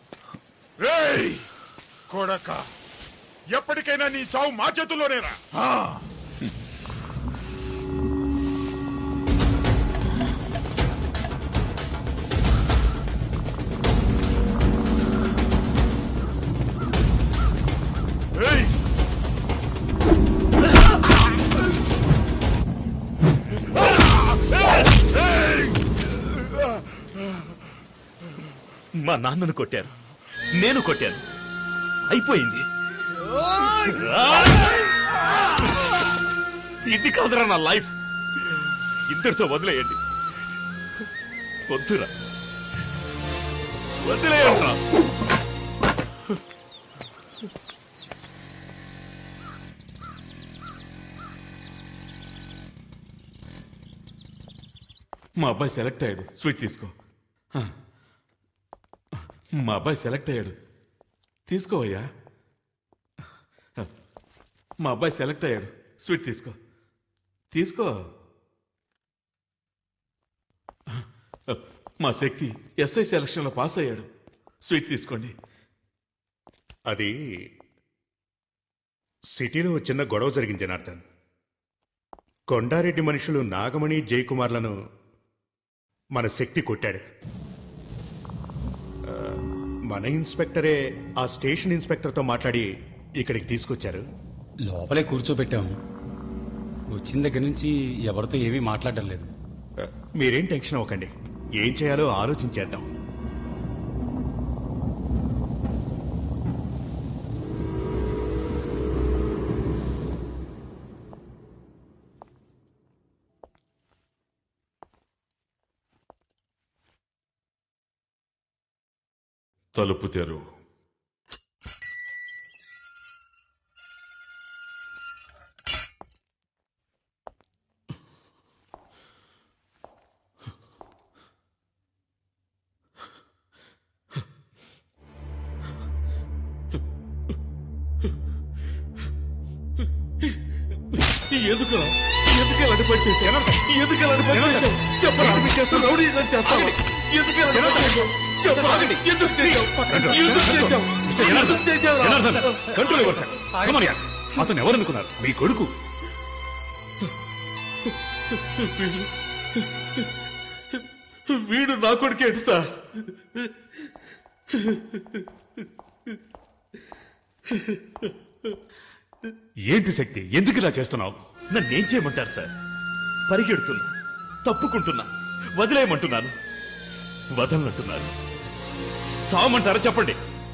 రేయ్ కొడక, ఎప్పటికైనా నీ చావు మా చేతుల్లోనేరా. మా నాన్నను కొట్టారు, నేను కొట్టాను, అయిపోయింది. ఇది కాదురా నా లైఫ్. ఇద్దరితో వదిలేయండి. వద్దురా, వదిలేయండిరా. మా అబ్బాయి సెలెక్ట్ అయ్యాడు, స్వీట్ తీసుకో. మా అబ్బాయి సెలెక్ట్ అయ్యాడు, తీసుకోవయ్యా. మా అబ్బాయి సెలెక్ట్ అయ్యాడు, స్వీట్ తీసుకో, తీసుకో. మా శక్తి ఎస్ఐ సెలక్షన్లో పాస్ అయ్యాడు, స్వీట్ తీసుకోండి. అది సిటీలో చిన్న గొడవ జరిగింది జనార్దన్. కొండారెడ్డి మనుషులు నాగమణి జయకుమార్లను మన శక్తి కొట్టాడు. మన ఇన్స్పెక్టరే ఆ స్టేషన్ ఇన్స్పెక్టర్తో మాట్లాడి ఇక్కడికి తీసుకొచ్చారు. లోపలే కూర్చోబెట్టాము. వచ్చిన దగ్గర నుంచి ఎవరితో ఏమీ మాట్లాడడం లేదు. మీరేం టెన్షన్ అవ్వకండి, ఏం చేయాలో ఆలోచించేద్దాం. తలుపు తెరు. ఎందుకు ఎలాంటి పని చేశావు? ఎందుకు ఎలాంటి పని చేశావు? చెప్పరా, చేస్తావు రౌడీజం చేస్తావు? ఎందుకు ఎలాంటి పని చేశావు? చెప్పండి, ఎందుకు చేశావు? అతను ఎవరనుకున్నారు? మీ కొడుకు. వీడు నా కొడుకేంటి సార్? ఏంటి శక్తి, ఎందుకు ఇలా చేస్తున్నావు? నన్నేం చేయమంటారు సార్? పరిగెడుతున్నా, తప్పుకుంటున్నా, వదిలేయమంటున్నాను, వదలనంటున్నారు. సావమంటారా చెప్పండి.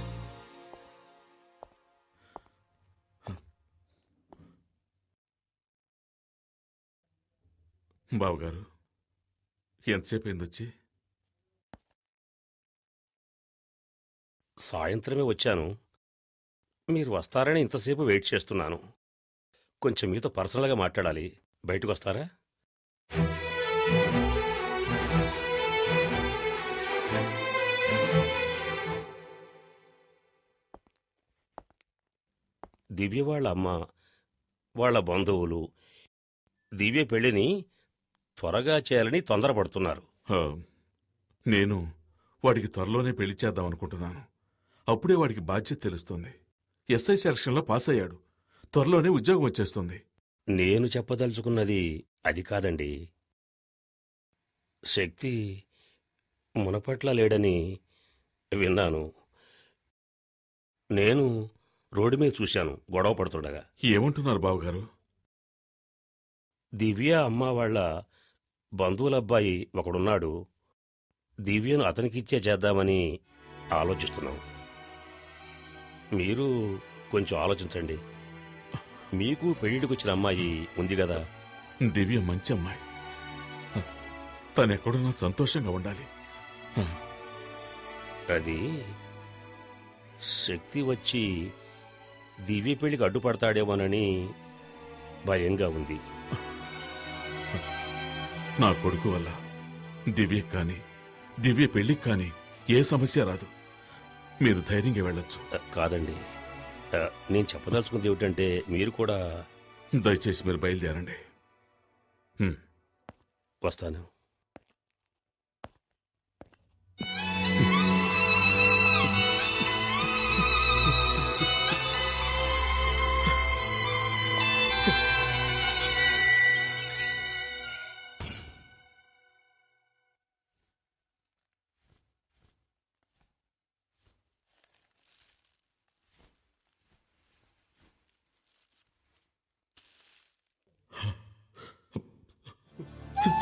బావగారు, ఎంతసేపు అయింది వచ్చి? సాయంత్రమే వచ్చాను. మీరు వస్తారని ఇంతసేపు వెయిట్ చేస్తున్నాను. కొంచెం మీతో పర్సనల్గా మాట్లాడాలి. బయటకు వస్తారా? దివ్య వాళ్ళ అమ్మ, వాళ్ళ బంధువులు దివ్య పెళ్లిని త్వరగా చేయాలని తొందరపడుతున్నారు. నేను వాడికి త్వరలోనే పెళ్లి చేద్దాం అనుకుంటున్నాను. అప్పుడే వాడికి బాధ్యత తెలుస్తుంది. ఎస్ఐ సెలక్షన్లో పాస్ అయ్యాడు, త్వరలోనే ఉద్యోగం వచ్చేస్తుంది. నేను చెప్పదలుచుకున్నది అది కాదండి. శక్తి మునపట్ల లేడని విన్నాను. నేను రోడ్డు మీద చూశాను గొడవ పడుతుండగా. ఏమంటున్నారు బావగారు? దివ్య అమ్మ వాళ్ళ బంధువులబ్బాయి ఒకడున్నాడు. దివ్యను అతనికిచ్చే చేద్దామని ఆలోచిస్తున్నాం. మీరు కొంచెం ఆలోచించండి. మీకు పెళ్లిడికొచ్చిన అమ్మాయి ఉంది కదా. దివ్య మంచి అమ్మాయి, తనెక్కడున్నా సంతోషంగా ఉండాలి. అది శక్తి వచ్చి దివ్య పెళ్లికి అడ్డుపడతాడేమోనని భయంగా ఉంది. నా కొడుకు వల్ల దివ్యకి కానీ దివ్య పెళ్లికి కానీ ఏ సమస్య రాదు. మీరు ధైర్యంగా వెళ్ళొచ్చు. కాదండి, నేను చెప్పదలుచుకుంది ఏమిటంటే మీరు కూడా దయచేసి మీరు బయలుదేరండి. వస్తాను.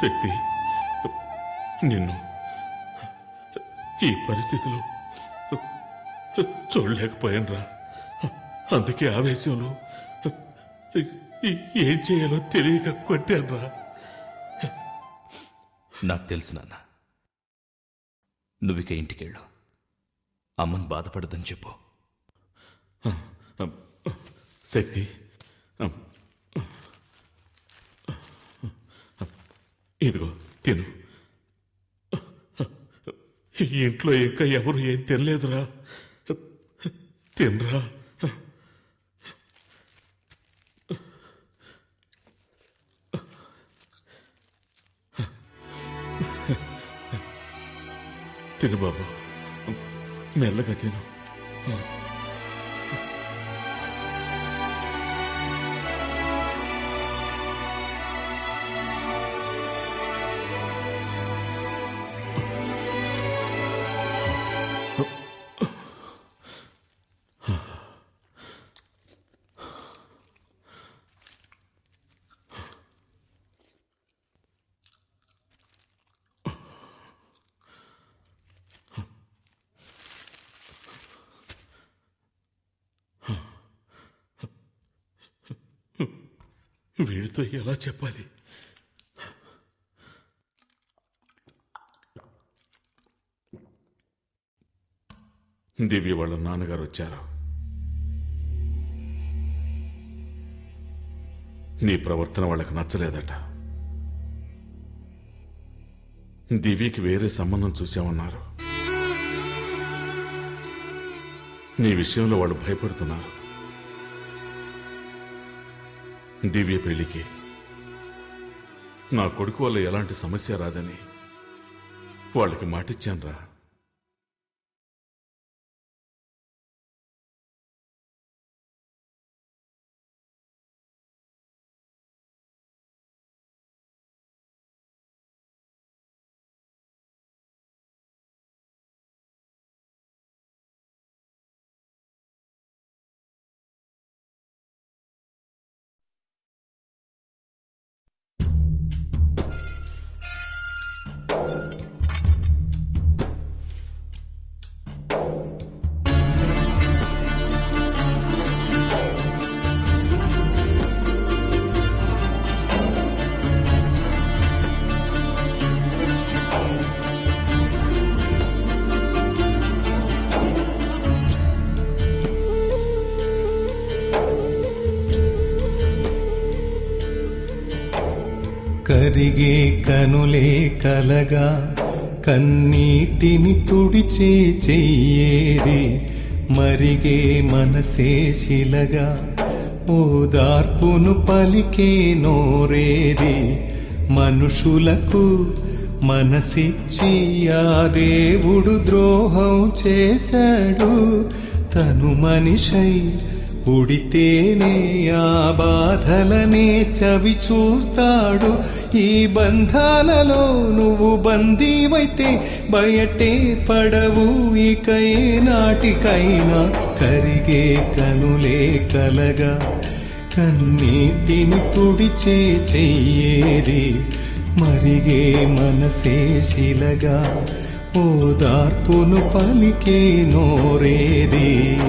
శక్తి, నిన్ను ఈ పరిస్థితిలో చూడలేకపోయానురా. అందుకే ఆవేశంలో ఏం చేయాలో తెలియక కొట్టానురా. నాకు తెలుసు నాన్న. నువ్విక ఇంటికెళ్ళు. అమ్మని బాధపడదని చెప్పు. శక్తి, ఇదిగో తిను. ఇంట్లో ఇంకా ఎవరు ఏం తినలేదురా. తినరా. తిను బాబు, మెల్లగా తిను. వీడితో ఎలా చెప్పాలి? దివ్య వాళ్ళ నాన్నగారు వచ్చారు. నీ ప్రవర్తన వాళ్ళకి నచ్చలేదట. దివ్యకి వేరే సంబంధం చూసామన్నారు. నీ విషయంలో వాళ్ళు భయపడుతున్నారు. దివ్య పెళ్లికి నా కొడుకు వల్ల ఎలాంటి సమస్య రాదని వాళ్ళకి మాటిచ్చానురా. కరిగే కనులే కలగా కన్నీటిని తుడిచే చెయ్యేది, మరిగే మనసే శిలగా ఓదార్పును పలికే నోరేది. మనుషులకు మనసిచ్చి ఆ దేవుడు ద్రోహం చేశాడు. తను మనిషై పుడితేనే ఆ బాధలనే చవి చూస్తాడు. ఈ బంధాలలో నువ్వు బందీవైతే బయటే పడవు ఇక ఏ నాటికైనా. కరిగే కనులే కలగా కన్నీటిని తుడిచే చెయ్యేది, మరిగే మనసే శిలగా ఓదార్పును పలికే నోరేది.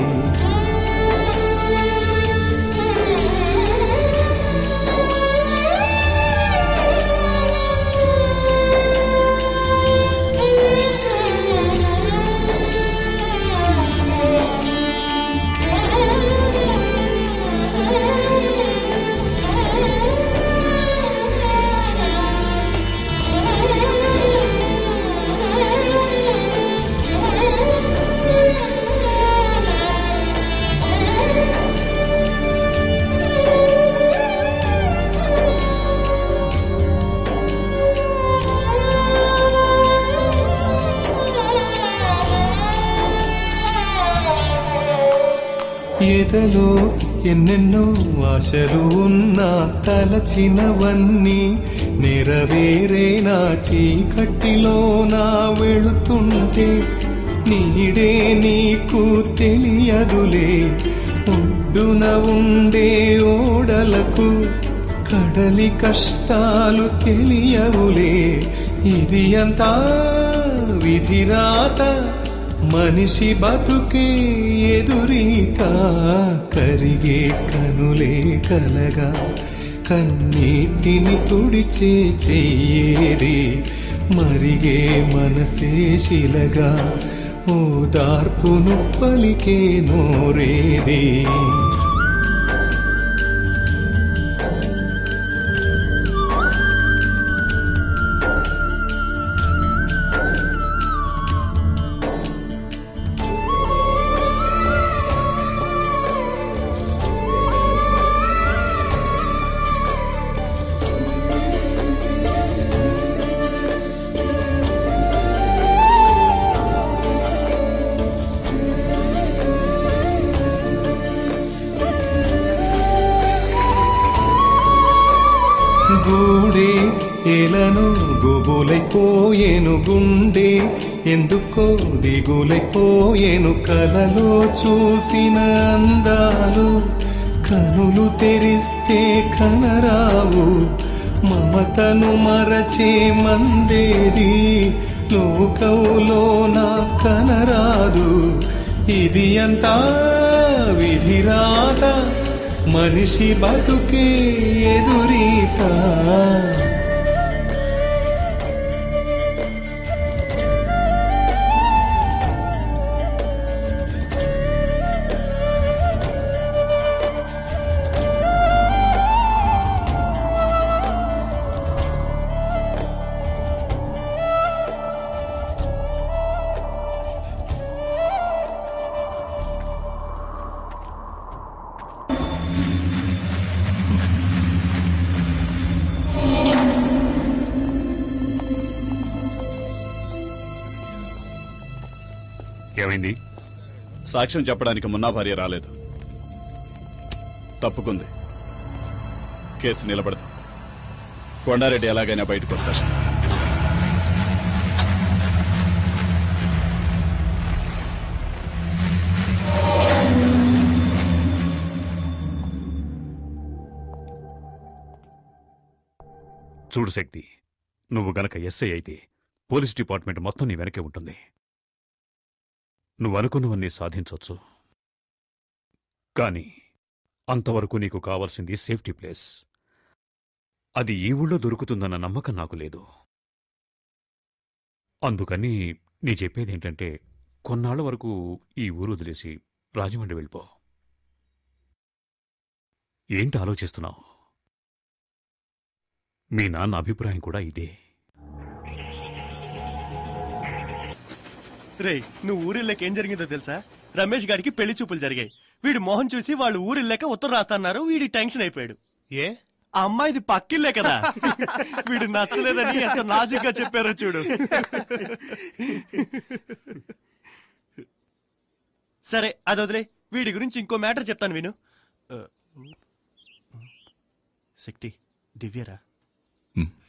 ఎదలో ఎన్నెన్నో ఆశలు ఉన్నా తలచినవన్నీ నెరవేరేనా. చీకటిలో నా వెళుతుంటే నీడే నీకు తెలియదులే. ఒడ్డున ఉండే ఓడలకు కడలి కష్టాలు తెలియవులే, ఇది అంతా విధిరాత, మనిషి బతుకే ఎదురీత, కరిగే కనులే కలగా కన్నీటిని తుడిచే చెయ్యేది, మరిగే మనసే శిలగా ఓదార్పును పలికే నోరేది. గూడే ఎలను గుబులైపోయేను, గుండె ఎందుకో దిగులైపోయేను, కలలో చూసిన అందాలు కనులు తెరిస్తే కనరావు, మమతను మరచే మందేది లోకంలోన కనరాదు, ఇది అంతా విధిరాత, మనిషి బతుకే ఎదురీత. ఏమైంది? సాక్ష్యం చెప్పడానికి మున్నా భార్య రాలేదు, తప్పుకుంది. కేసు నిలబడదు. కొండారెడ్డి ఎలాగైనా బయటకు వస్తాడు. చూడు శక్తి, నువ్వు గనక ఎస్ఐ అయితే పోలీస్ డిపార్ట్మెంట్ మొత్తం నీ వెనకే ఉంటుంది. నువ్వనుకున్నవన్నీ సాధించొచ్చు, కానీ అంతవరకు నీకు కావాల్సింది సేఫ్టీ ప్లేస్. అది ఈ ఊళ్ళో దొరుకుతుందన్న నమ్మకం నాకు లేదు. అందుకని నీ చెప్పేదేంటంటే కొన్నాళ్ల వరకు ఈ ఊరు వదిలేసి రాజమండ్రి వెళ్ళిపో. ఏంటి ఆలోచిస్తున్నావు? మీ నాన్న అభిప్రాయం కూడా ఇదే. రే, నువ్వు ఊరిళ్ళకి ఏం జరిగిందో తెలుసా? రమేష్ గారికి పెళ్లి చూపులు జరిగాయి. వీడు మోహన్ చూసి వాళ్ళు ఊరిళ్ళక ఉత్తరం రాస్తున్నారు. వీడి టెన్షన్ అయిపోయాడు. ఏ, ఆ అమ్మాయిది పక్కిళ్ళే కదా. వీడు నచ్చలేదని ఎంత నాజుగ్గా చెప్పారో చూడు. సరే అది వదిలే, వీడి గురించి ఇంకో మ్యాటర్ చెప్తాను విను. శక్తి, దివ్యరా?